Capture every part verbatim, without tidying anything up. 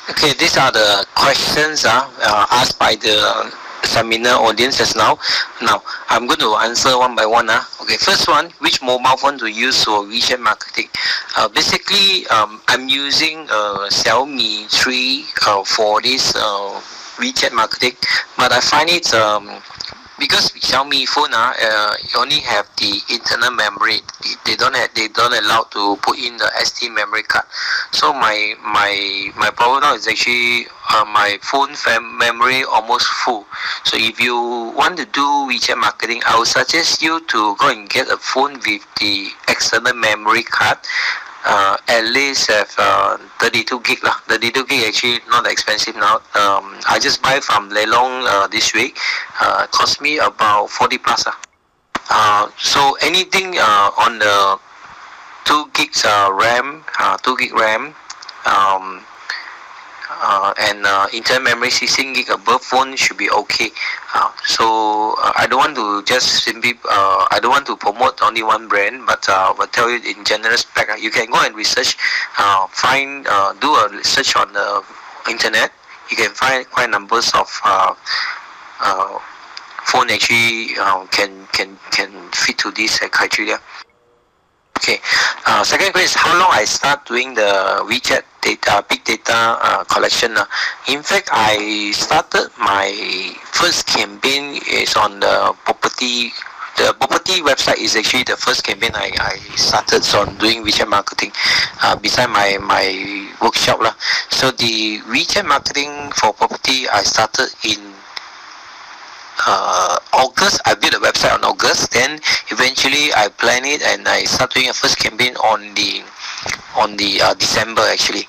Okay, these are the questions uh, uh, asked by the seminar audience just now. Now, I'm going to answer one by one. Uh. Okay, first one, which mobile phone to use for WeChat marketing? Uh, basically, um, I'm using uh, Xiaomi three uh, for this uh, WeChat marketing, but I find it um, because Xiaomi phone uh, uh only have the internal memory. They, they don't have they don't allow to put in the S D memory card. So my my my problem now is actually uh, my phone fam- memory almost full. So if you want to do WeChat marketing, I would suggest you to go and get a phone with the external memory card. Uh, at least have uh, thirty-two gig lah. thirty-two gig actually not expensive now. Um, I just buy from Lelong uh, this week. Uh, cost me about forty plus lah. Uh, so anything uh, on the two gigs uh, RAM, uh, two gig RAM, um, uh, and uh, internal memory sixteen gig above phone should be okay. Uh, so uh, I don't want to just simply uh, I don't want to promote only one brand, but uh, I'll tell you in general spec. Uh, you can go and research, uh, find uh, do a search on the internet. You can find quite numbers of uh, uh, phone actually uh, can can can fit to this uh, criteria. Okay. Uh, second question is how long I start doing the WeChat data, big data uh, collection. Uh. In fact, I started my first campaign is on the property. The property website is actually the first campaign I, I started on doing WeChat marketing uh, beside my, my workshop. Lah. So the WeChat marketing for property I started in uh, August. I built a website on August. Then eventually I plan it and I start doing a first campaign on the on the uh, December actually.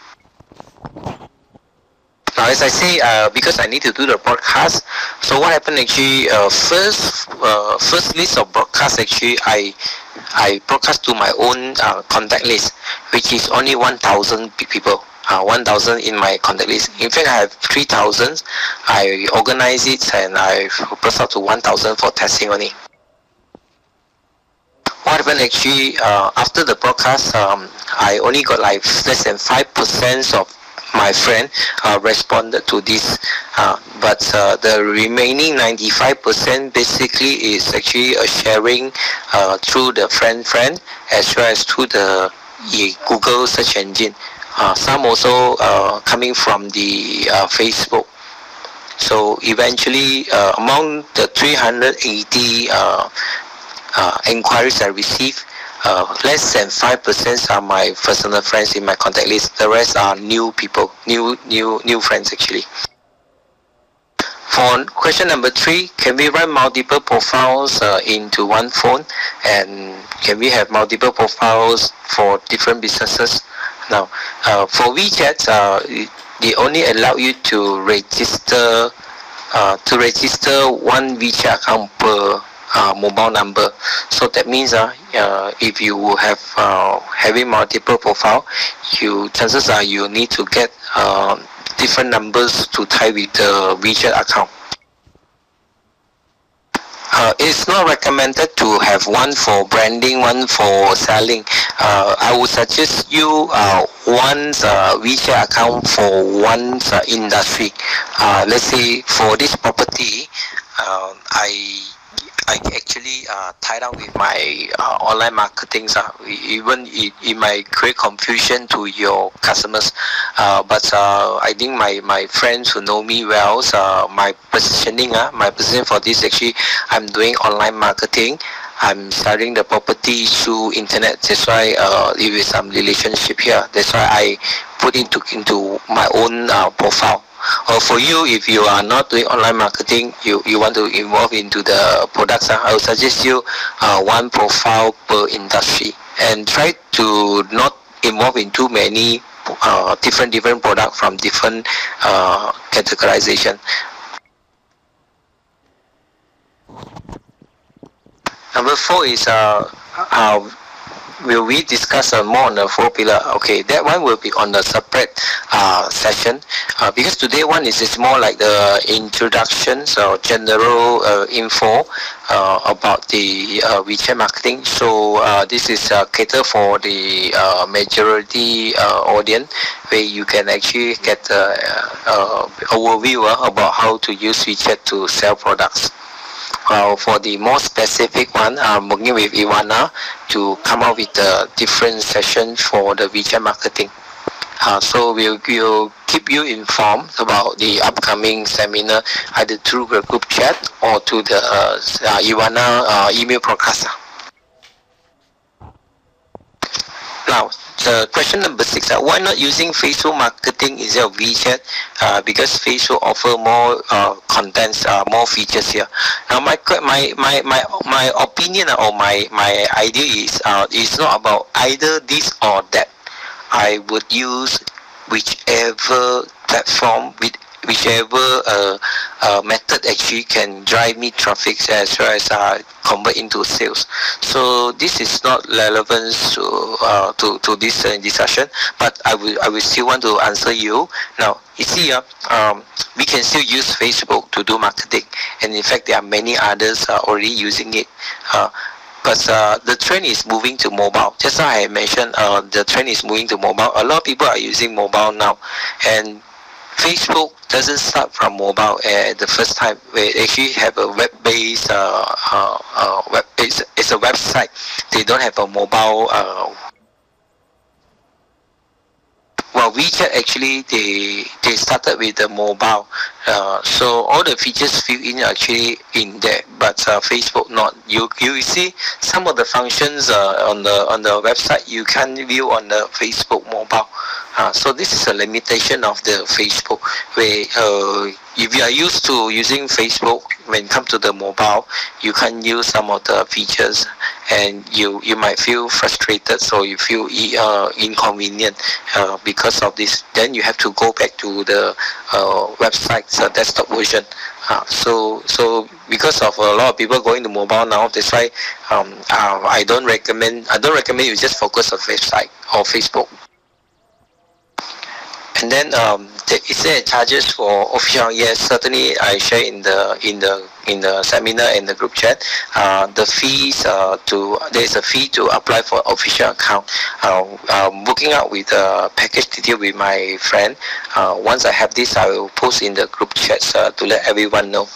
Now, as I say, uh, because I need to do the broadcast, so what happened actually? Uh, first, uh, first list of broadcast actually, I I broadcast to my own uh, contact list, which is only one thousand people. Uh, one thousand in my contact list. In fact, I have three thousand. I organize it and I broadcast out to one thousand for testing only. What happened actually uh, after the broadcast? Um, I only got like less than five percent of my friend uh, responded to this, uh, but uh, the remaining ninety-five percent basically is actually a sharing uh, through the friend friend as well as through the Google search engine. Uh, some also uh, coming from the uh, Facebook. So eventually, uh, among the three hundred eighty uh, uh, inquiries I received, uh, less than five percent are my personal friends in my contact list. The rest are new people, new new new friends actually. For question number three, can we run multiple profiles uh, into one phone, and can we have multiple profiles for different businesses? Now, uh, for WeChat, uh, they only allow you to register uh, to register one WeChat account per uh, mobile number. So that means uh, uh, if you have uh, having multiple profile, you chances are you need to get uh, different numbers to tie with the WeChat account. Uh, it's not recommended to have one for branding, one for selling. Uh, I would suggest you uh, one uh, WeChat account for one uh, industry. Uh, let's say for this property, uh, I I actually uh, tied up with my uh, online marketing. Uh, even it, it might create confusion to your customers. Uh, but uh, I think my, my friends who know me well, uh, my positioning, uh, my position for this actually, I'm doing online marketing. I'm selling the property through internet. That's why uh, there is some relationship here. That's why I put into into my own uh, profile. Or for you, if you are not doing online marketing, you, you want to involve into the products, uh, I would suggest you uh, one profile per industry and try to not involve in too many uh, different different products from different uh, categorization. Number four is uh, uh, will we discuss uh, more on the four pillar? Okay, that one will be on the separate uh, session uh, because today one is just more like the introductions or general uh, info uh, about the uh, WeChat marketing. So uh, this is uh, cater for the uh, majority uh, audience, where you can actually get uh, uh, overview uh, about how to use WeChat to sell products. Uh, for the more specific one, I'm working with Ivana to come up with a different session for the WeChat marketing. Uh, so we'll, we'll keep you informed about the upcoming seminar either through the group chat or to the uh, uh, Ivana uh, email broadcast. Now, uh, question number six, uh, why not using Facebook marketing instead of WeChat? Uh, because Facebook offer more uh, contents, uh, more features here. Now, my my my my, my opinion or my my idea is uh, it's not about either this or that. I would use whichever platform with whichever uh, uh, method actually can drive me traffic as well as uh, convert into sales. So this is not relevant to uh, to, to this uh, discussion, but I will I will still want to answer you. Now you see uh, um, we can still use Facebook to do marketing, and in fact there are many others uh, already using it. Uh, but uh, the trend is moving to mobile. Just now I mentioned uh, the trend is moving to mobile. A lot of people are using mobile now, and Facebook doesn't start from mobile at the first time. We actually have a web-based uh, uh, uh, web. It's, it's a website. They don't have a mobile. Uh, well, WeChat actually they they started with the mobile. Uh, so all the features fill in are actually in there, but uh, Facebook not. You you see some of the functions uh, on the on the website you can't view on the Facebook mobile. Uh, so this is a limitation of the Facebook, where uh, if you are used to using Facebook, when it comes to the mobile, you can't use some of the features, and you you might feel frustrated, so you feel uh, inconvenient uh, because of this. Then you have to go back to the uh, website's uh, desktop version. Uh, so so because of a lot of people going to mobile now, that's why um, uh, I don't recommend I don't recommend you just focus on website or Facebook. And then um, is there charges for official? Yes, certainly I share in the in the in the seminar and the group chat. Uh, the fees uh, to there is a fee to apply for official account. Uh, I'm working out with a package detail with my friend. Uh, once I have this, I will post in the group chats uh, to let everyone know.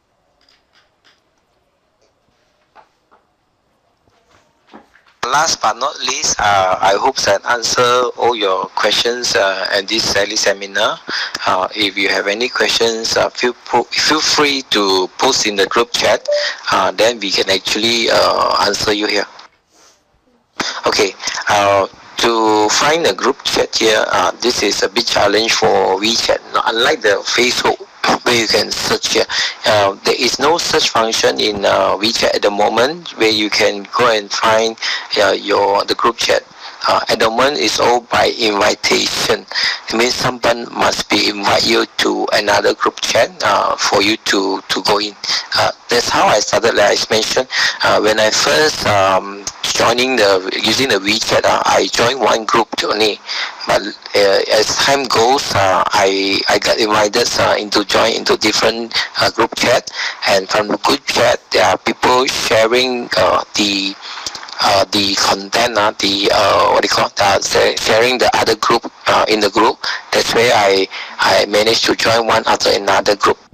Last but not least, uh, I hope that answer all your questions uh, at this daily seminar. Uh, if you have any questions, uh, feel feel free to post in the group chat. Uh, then we can actually uh, answer you here. Okay. Uh, to find a group chat here, uh, this is a big challenge for WeChat. Unlike the Facebook, where you can search here, uh, there is no search function in uh, WeChat at the moment where you can go and find uh, your the group chat. Uh, at the moment, it's all by invitation. It means someone must be invite you to another group chat uh, for you to to go in. Uh, that's how I started. Like I mentioned, uh, when I first um, joining the using the WeChat, uh, I joined one group only. But uh, as time goes, uh, I I got invited uh, into join into different uh, group chat, and from the group chat, there are people sharing uh, the uh, the content, uh, the uh, what do you call it, uh, sharing the other group uh, in the group. That's where I I managed to join one after another group.